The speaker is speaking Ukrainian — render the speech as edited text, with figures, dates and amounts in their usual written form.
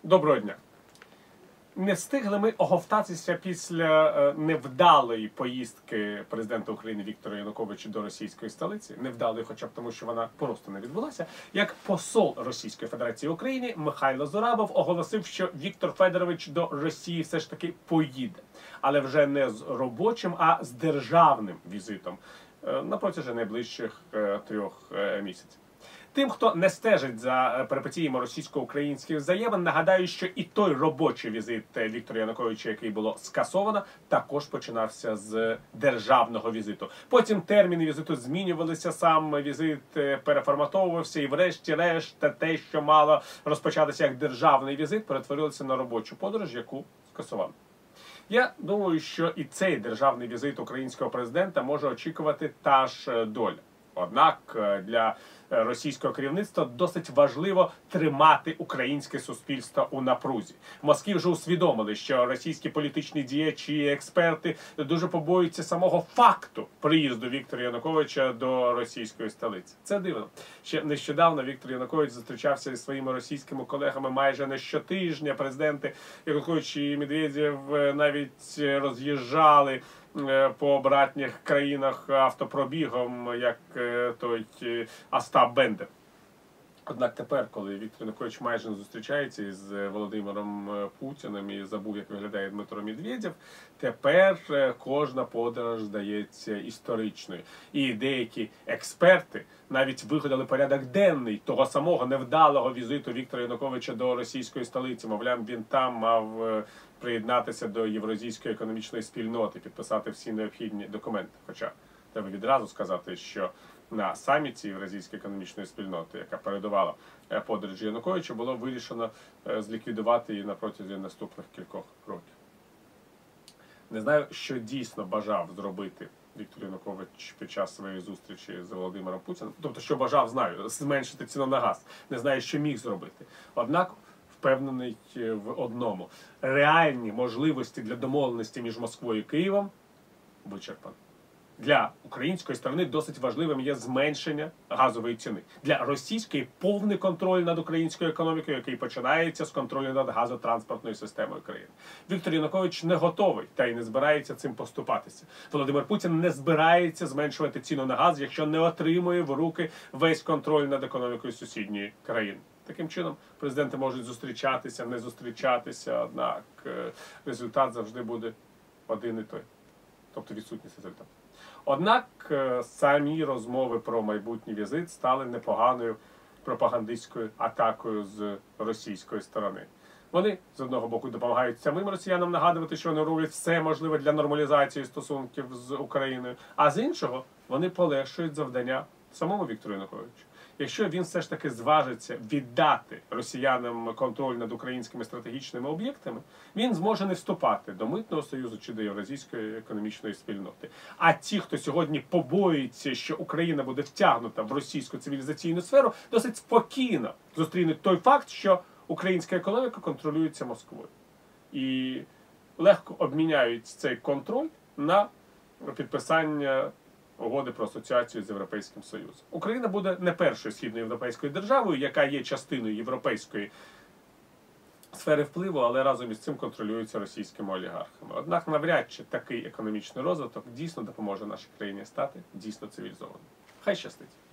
Доброго дня. Не встигли ми оговтатися після невдалої поїздки президента України Віктора Януковича до російської столиці, невдалої хоча б тому, що вона просто не відбулася, як посол Російської Федерації в Україні Михайло Зорабов оголосив, що Віктор Федорович до Росії все ж таки поїде. Але вже не з робочим, а з державним візитом на протязі найближчих 3 місяців. Тим, хто не стежить за перипетіями російсько-українських взаємин, нагадаю, що і той робочий візит Віктора Януковича, який було скасовано, також починався з державного візиту. Потім терміни візиту змінювалися, сам візит переформатовувався і врешті-решт те, що мало розпочатися як державний візит, перетворилося на робочу подорож, яку скасували. Я думаю, що і цей державний візит українського президента може очікувати та ж доля. Однак для російського керівництва досить важливо тримати українське суспільство у напрузі. В Москві вже усвідомили, що російські політичні діячі і експерти дуже побоюються самого факту приїзду Віктора Януковича до російської столиці. Це дивно. Ще нещодавно Віктор Янукович зустрічався зі своїми російськими колегами майже не щотижня. Президенти Янукович і Медведєв навіть роз'їжджали по братніх країнах автопробігом, як той Остап Бендер. Однак тепер, коли Віктор Янукович майже не зустрічається із Володимиром Путіним і забув, як виглядає Дмитро Медведєв, тепер кожна подорож здається історичною. І деякі експерти навіть вигадали порядок денний того самого невдалого візиту Віктора Януковича до російської столиці. Мовляв, він там мав приєднатися до Євразійської економічної спільноти, підписати всі необхідні документи. Хоча треба відразу сказати, що на саміті Євразійської економічної спільноти, яка передувала подорожі Януковича, було вирішено зліквідувати її на протязі наступних кількох років. Не знаю, що дійсно бажав зробити Віктор Янукович під час своєї зустрічі з Володимиром Путіним. Тобто, що бажав, знаю, зменшити ціну на газ. Не знаю, що міг зробити. Однак, впевнений в одному. Реальні можливості для домовленості між Москвою і Києвом вичерпані. Для української сторони досить важливим є зменшення газової ціни. Для російської – повний контроль над українською економікою, який починається з контролю над газотранспортною системою країни. Віктор Янукович не готовий та й не збирається цим поступатися. Володимир Путін не збирається зменшувати ціну на газ, якщо не отримує в руки весь контроль над економікою сусідньої країни. Таким чином, президенти можуть зустрічатися, не зустрічатися, однак результат завжди буде один і той. Тобто відсутність результату. Однак самі розмови про майбутній візит стали непоганою пропагандистською атакою з російської сторони. Вони, з одного боку, допомагають самим росіянам нагадувати, що вони роблять все можливе для нормалізації стосунків з Україною, а з іншого, вони полегшують завдання самому Віктору Януковичу. Якщо він все ж таки зважиться віддати росіянам контроль над українськими стратегічними об'єктами, він зможе не вступати до Митного союзу чи до Євразійської економічної спільноти. А ті, хто сьогодні побоюється, що Україна буде втягнута в російську цивілізаційну сферу, досить спокійно зустрінуть той факт, що українська економіка контролюється Москвою. І легко обміняють цей контроль на підписання угоди про асоціацію з Європейським Союзом. Україна буде не першою східноєвропейською державою, яка є частиною європейської сфери впливу, але разом із цим контролюється російськими олігархами. Однак навряд чи такий економічний розвиток дійсно допоможе нашій країні стати дійсно цивілізованою. Хай щастить!